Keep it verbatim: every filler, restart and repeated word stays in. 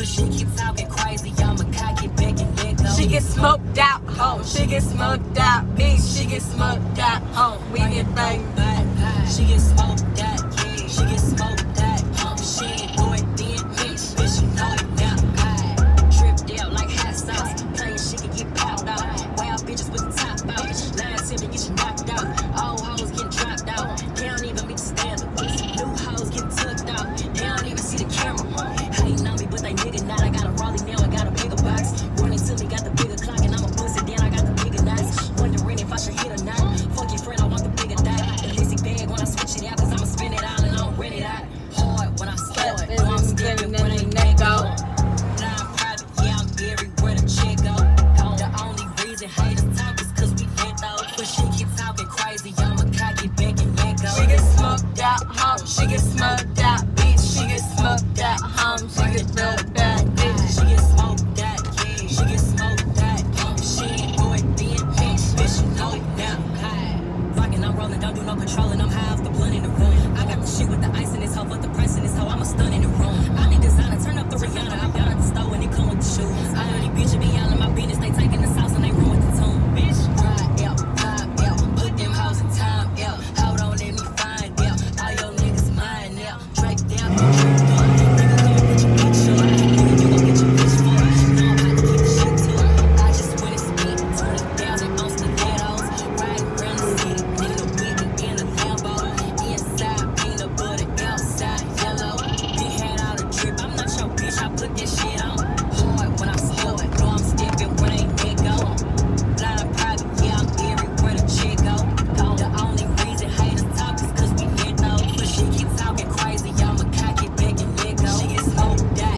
she keep talking crazy, I'ma cock it back and let go. She get smoked out, oh, she get smoked out, bitch, she get smoked out, oh, we get bang, bang, She get smoked out.